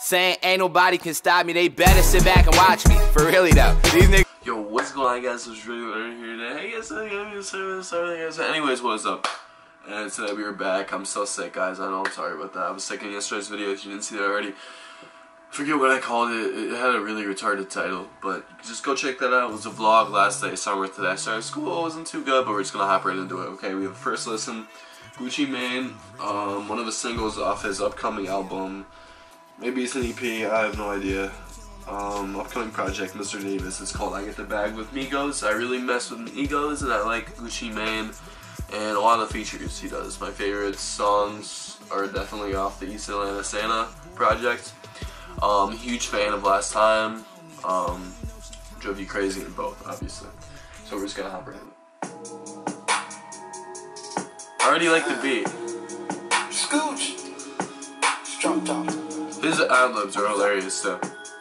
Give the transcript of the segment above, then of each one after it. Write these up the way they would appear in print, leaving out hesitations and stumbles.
saying ain't nobody can stop me. They better sit back and watch me. For really though. These niggas. Yo, what's going on, guys? It's really Larry here today. Hey guys, anyways, what is up? And today we are back. I'm so sick, guys. I know, I'm sorry about that. I was sick in yesterday's video. If you didn't see that already, forget what I called it. It had a really retarded title, but just go check that out. It was a vlog last day, summer today. I started school. It wasn't too good, but we're just gonna hop right into it. Okay, we have a first listen. Gucci Mane, one of the singles off his upcoming album. Maybe it's an EP. I have no idea. Upcoming project, Mr. Davis. It's called I Get the Bag with Migos. I really mess with Migos, and I like Gucci Mane and a lot of the features he does. My favorite songs are definitely off the East Atlanta Santa project. Huge fan of Last Time. Drove You Crazy in both, obviously. So we're just gonna hop right in. I already like the beat. Scooch. Strong top. His ad-libs are hilarious too.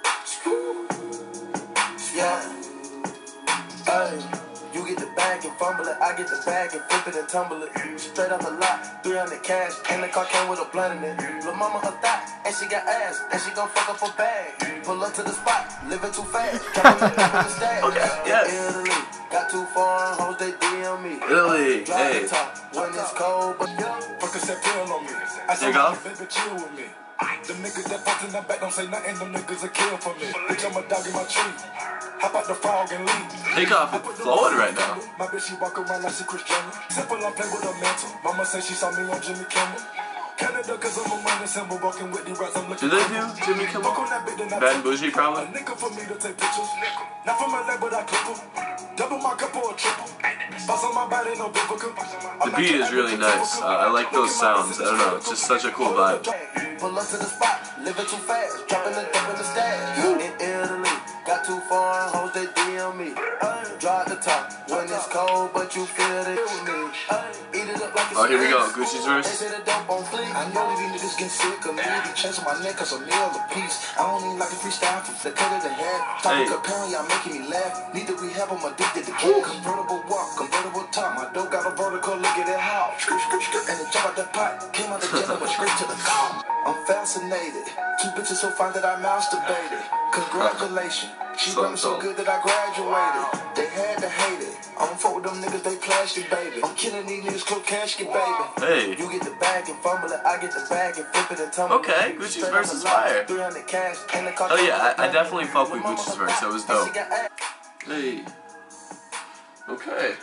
Yeah. Hey, you get the bag and fumble it. I get the bag and flip it and tumble it. Straight off the lot, 300 cash, and the car came with a blunt in it. Lil' mama a thot, and she got ass, and she gon' fuck up her bag. Pull up to the spot, living too fast. Dropping the stash. Okay, yes. Italy, got too far, hoes they DM me. Italy, Drive hey. the top when it's cold, but fuck a set pill on me. I Take off. baby chill with me. Them niggas that fucked in the back don't say nothing, them niggas a kill for me. Bitch, I'm a dog in my tree. Hop out the frog and leave. Take off flowing right now. My bitch, she walk around like she Kris Jenner. Simple, I play with a mantle. Mama say she saw me on Jimmy Kimmel. Canada, cause I'm a money symbol. Walking with the rats, I'm looking. Did they do Jimmy Kimmel? Bad and Bougie, probably. Nickel for me to take pictures. Not from my leg, but I clip them. Double my cup or a triple. Boss on my body, no biblical. The beat is really nice. I like those sounds. I don't know. It's just such a cool vibe. Pull up to the spot, living too fast, dropping the dip in the stash. In Italy, got too far, hoes they DM me. Drive the top when it's cold, but you feel it with me. Eat it up like it's Oh, here we go. Gucci's verse. They say the dope on fleek. I know these niggas get sick of me. They chasing my neck cause a meal a piece. I don't even like the freestyle from the cut of the head. Talking comparing, y'all making me laugh. Need to rehab, I'm addicted to kill. Convertible walk, convertible top. My dope got a vertical, look at it how. And it jump out the pot. Came out the gym and went straight to the car. I'm fascinated. Two bitches so fine that I masturbated. Congratulations. She run so good that I graduated. They had to hate it. I don't fuck with them niggas, they plastic, baby. I'm killing these niggas, cook casket, baby. Hey. You get the bag and fumble it. I get the bag and flip it and tumble it. Okay, Gucci's verse is fire. 300 cash, and the car. Oh yeah, I definitely fuck with Gucci's verse. That was dope. Hey. Okay.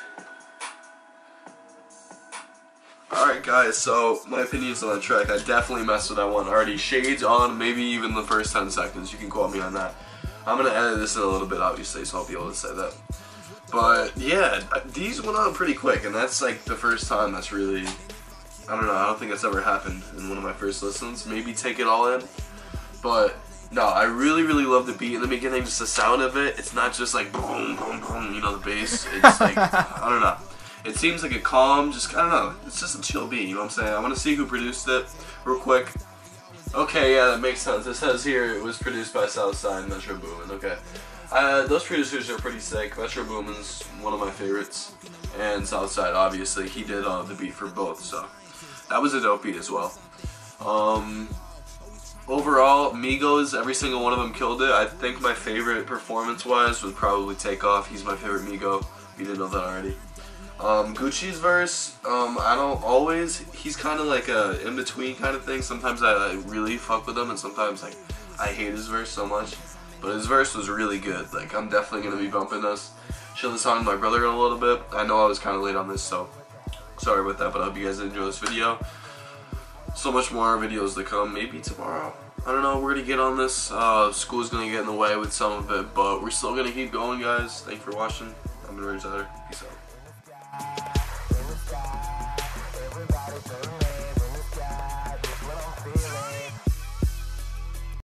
Alright guys, so my opinions on that track, I definitely messed with that one already. Shades on, maybe even the first 10 seconds, you can quote me on that. I'm gonna edit this in a little bit obviously, so I'll be able to say that. But yeah, these went on pretty quick, and that's like the first time that's really, I don't know, I don't think that's ever happened in one of my first listens. Maybe Take It All In, but no, I really love the beat in the beginning, just the sound of it. It's not just like boom, boom, boom, you know, the bass. It's like, I don't know. It seems like a calm, just, I don't know, it's just a chill beat, you know what I'm saying? I want to see who produced it real quick. Okay, yeah, that makes sense. It says here it was produced by Southside, Metro Boomin, okay. Those producers are pretty sick. Metro Boomin's one of my favorites, and Southside, obviously, he did the beat for both, so that was a dope beat as well. Overall, Migos, every single one of them killed it. I think my favorite performance-wise would probably Take Off. He's my favorite Migo, if you didn't know that already. Gucci's verse, I don't always, he's kind of like a in-between kind of thing. Sometimes I really fuck with him, and sometimes like I hate his verse so much. But his verse was really good. Like, I'm definitely going to be bumping this. Show this on to my brother in a little bit. I know I was kind of late on this, so sorry about that, but I hope you guys enjoy this video. So much more videos to come, maybe tomorrow. I don't know, we're going to get on this. School's going to get in the way with some of it, but we're still going to keep going, guys. Thank you for watching. I'm Rage Tyler. Peace out.